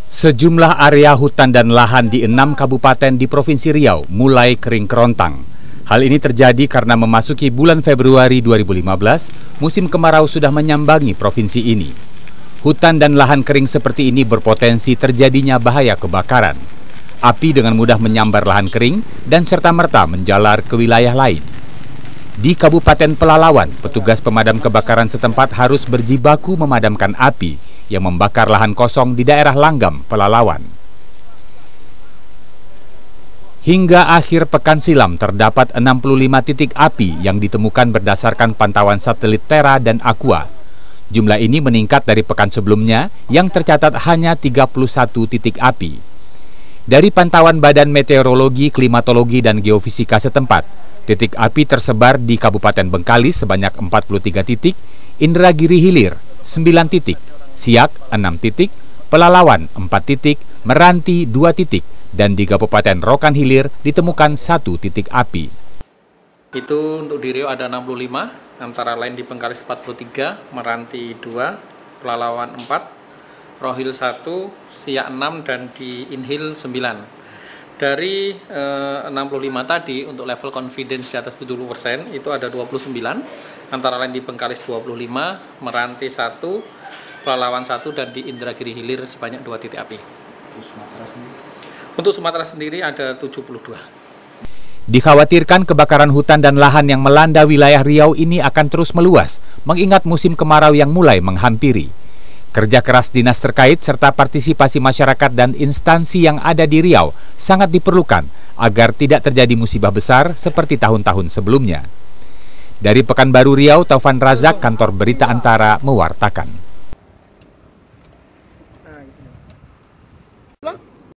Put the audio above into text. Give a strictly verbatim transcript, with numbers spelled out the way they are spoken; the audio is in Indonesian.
Sejumlah area hutan dan lahan di enam kabupaten di Provinsi Riau mulai kering kerontang. Hal ini terjadi karena memasuki bulan Februari dua ribu lima belas, musim kemarau sudah menyambangi provinsi ini. Hutan dan lahan kering seperti ini berpotensi terjadinya bahaya kebakaran. Api dengan mudah menyambar lahan kering dan serta-merta menjalar ke wilayah lain. Di Kabupaten Pelalawan, petugas pemadam kebakaran setempat harus berjibaku memadamkan api yang membakar lahan kosong di daerah Langgam, Pelalawan. Hingga akhir pekan silam terdapat enam puluh lima titik api yang ditemukan berdasarkan pantauan satelit Terra dan Aqua. Jumlah ini meningkat dari pekan sebelumnya yang tercatat hanya tiga puluh satu titik api. Dari pantauan Badan Meteorologi, Klimatologi, dan Geofisika setempat, titik api tersebar di Kabupaten Bengkalis sebanyak empat puluh tiga titik, Indragiri Hilir sembilan titik, Siak enam titik, Pelalawan empat titik, Meranti dua titik, dan di Kabupaten Rokan Hilir ditemukan satu titik api. Itu untuk di Riau ada enam puluh lima, antara lain di Bengkalis empat puluh tiga, Meranti dua, Pelalawan empat, Rohil satu, Siak enam, dan di Inhil sembilan. Dari eh, enam puluh lima tadi, untuk level confidence di atas tujuh puluh persen, itu ada dua puluh sembilan, antara lain di Bengkalis dua puluh lima, Meranti satu, Pelalawan satu, dan di Indragiri Hilir sebanyak dua titik api. Untuk Sumatera sendiri? Untuk Sumatera sendiri ada tujuh puluh dua. Dikhawatirkan kebakaran hutan dan lahan yang melanda wilayah Riau ini akan terus meluas, mengingat musim kemarau yang mulai menghampiri. Kerja keras dinas terkait serta partisipasi masyarakat dan instansi yang ada di Riau sangat diperlukan agar tidak terjadi musibah besar seperti tahun-tahun sebelumnya. Dari Pekanbaru Riau, Taufan Razak, Kantor Berita Antara, mewartakan.